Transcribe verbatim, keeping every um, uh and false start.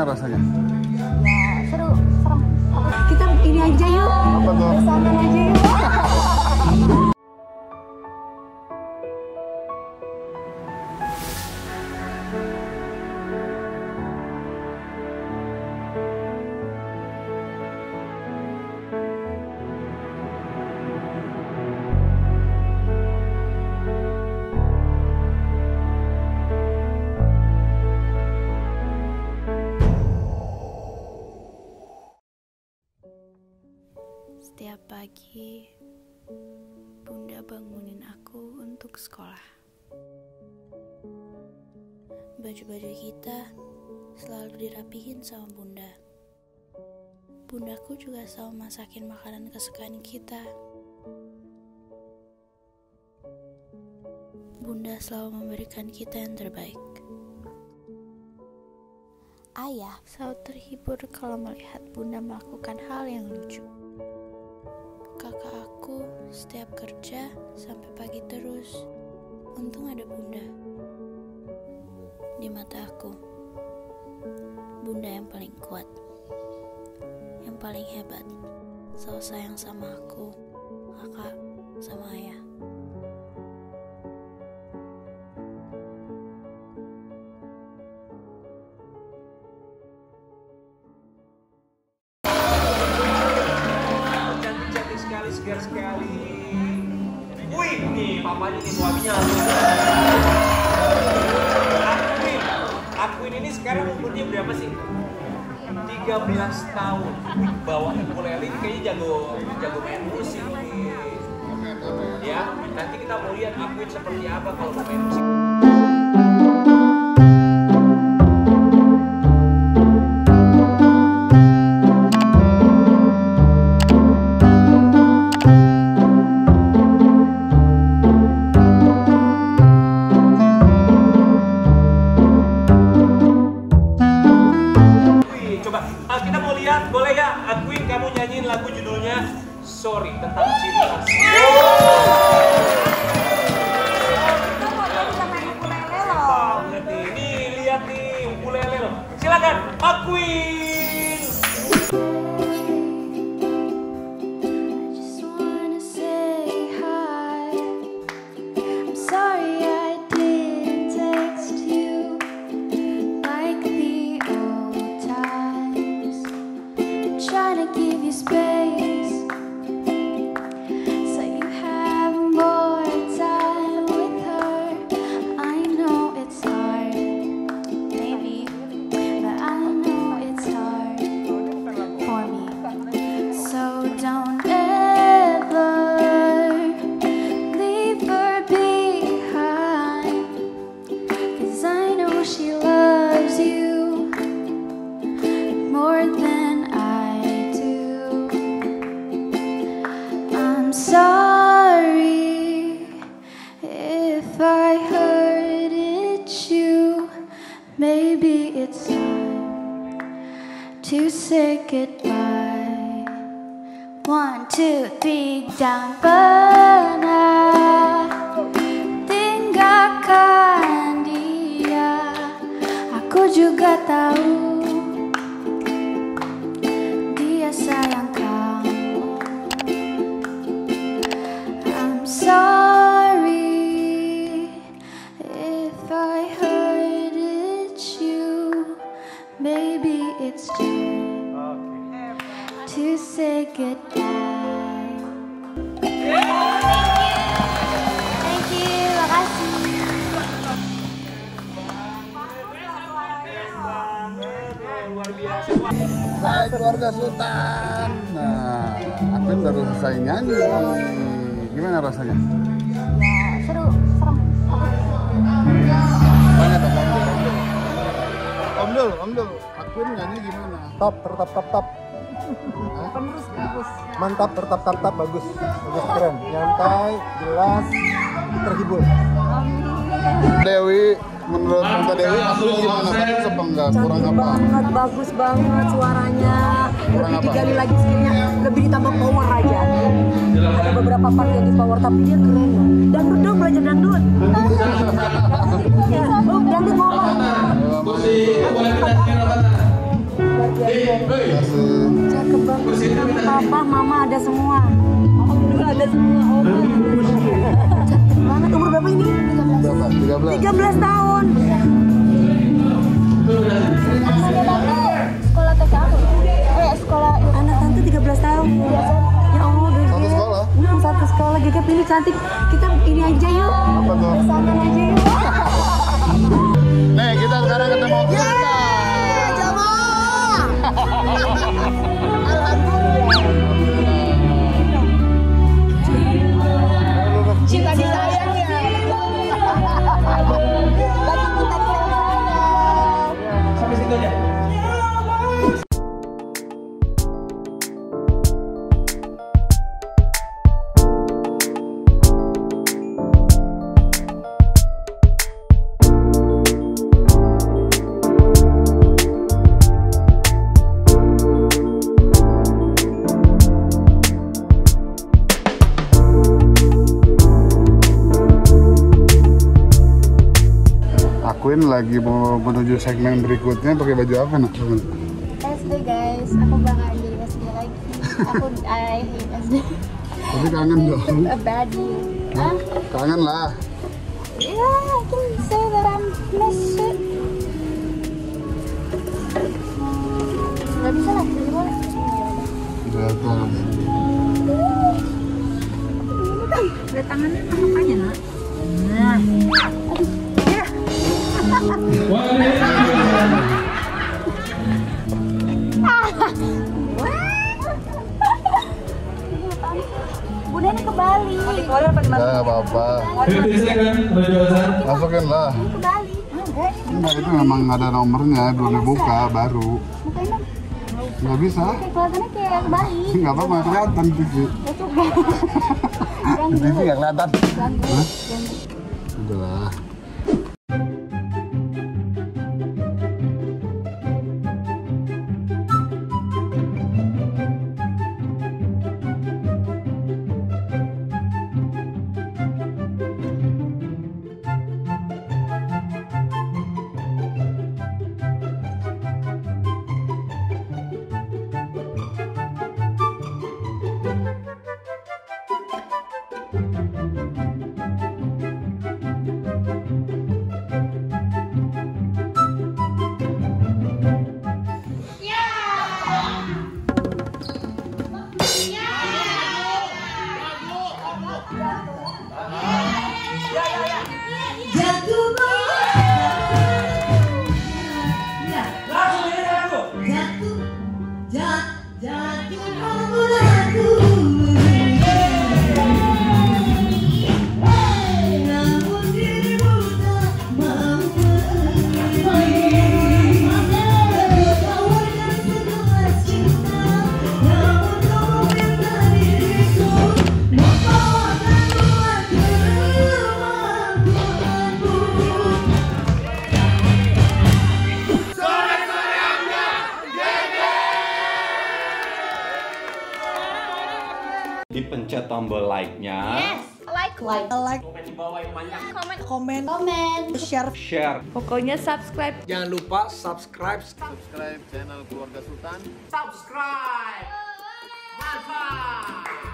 Gimana rasanya? Ya seru, serem. Kita ini aja yuk. Apa tuh? Bersandar aja yuk. Setiap pagi, Bunda bangunin aku untuk sekolah. Baju-baju kita selalu dirapihin sama Bunda. Bundaku juga selalu masakin makanan kesukaan kita. Bunda selalu memberikan kita yang terbaik. Ayah selalu terhibur kalau melihat Bunda melakukan hal yang lucu. Kakak aku setiap kerja sampai pagi terus. Untung ada Bunda. Di mata aku, Bunda yang paling kuat, yang paling hebat, selalu sayang sama aku, kakak, sama ayah. Segar sekali. Wih, nih papanya nih suaminya langsung. Akuin, Akuin ini sekarang umurnya berapa sih? tiga belas tahun. Bawa ukulele kayaknya jago jago main musik nih. Ya, nanti kita mau lihat Akuin seperti apa kalau main musik. Kita mau lihat, boleh ya Akuin kamu nyanyiin lagu judulnya Sorry, tentang cinta. Banget nih, nih lihat nih ukulele loh. Silakan Akuin. Trying to give you space so you have more time with her. I know it's hard, maybe, but I know it's hard for me. So don't ever leave her behind, 'cause I know she loves you more than sorry if I hurted you. Maybe it's time to say goodbye. One, two, three, jangan pernah tinggalkan dia. Aku juga tahu dia sayang sorry if I hurted you. Maybe it's time to say goodbye. Thank you, makasih. Luar biasa. Hai keluarga Sultan. Nah, Akuin baru selesai nyanyi. Gimana rasanya? Ya seru, serem. Banyak dong, Om Dul. Om Dul, Akuin nyanyi gimana? Top, tertap, tap, tap. Penerus, penerus. Mantap, tertap, tap, tap, bagus. Bagus, keren. Nyantai, jelas, terhibur. Dewi, menurut Tante Dewi, Akuin gimana? Bagus apa enggak? Kurang Cantik apa? banget, bagus banget suaranya. Kurang Lebih apa? digali lagi skillnya, lebih ditambah power aja. Ada beberapa part yang di power, tapi dia keren. Dangdut dong, belajar dangdut. Ya, lu dangdut mau apa? Kasih. Cakep banget. Papa, mama ada semua. Alhamdulillah ada semua. Oh, cakep banget. Umur berapa ini? Berapa? tiga belas. tiga belas tahun. Sekolah T K aku. Eh, sekolah Anak tante tiga belas tahun. Ya Allah, G G. Satu sekolah? Hmm, satu sekolah. G G pilih cantik. Kita ini aja yuk. Apa tuh? Bersama aja yuk. Nih, kita sekarang ketemu kita. Cinta disayang ya. Sampai situ aja. Queen lagi mau menuju segmen berikutnya pakai baju apa nak? S D guys, aku bakalan jadi S D lagi. Aku I hate S D. Tapi kangen dong. A baddie. Hah? Kangen lah. Yeah, I can say that I'm miss it. Gak bisa lah, jadi boleh. Udah tuh. Lihat tangannya makanya nak. Nah. Bunda ini ke Bali. Enggak apa-apa. Masukin lah. Ke Bali. Enggak, itu memang ada nomornya, belum dibuka, baru. Mukanya Nggak bisa. kayak kelihatannya kayak ke Bali. Nggak apa-apa, kelihatan T V. Ya coba. Di T V nggak kelihatan. Ganggu. Hah? Ganggu. Udah lah. Dipencet tombol like-nya. Yes, like, like, Like, Komen di bawah yang banyak. comment, komen, comment. share. Share. Pokoknya subscribe. Jangan lupa subscribe. Subscribe channel Keluarga Sultan. Subscribe. Mantap.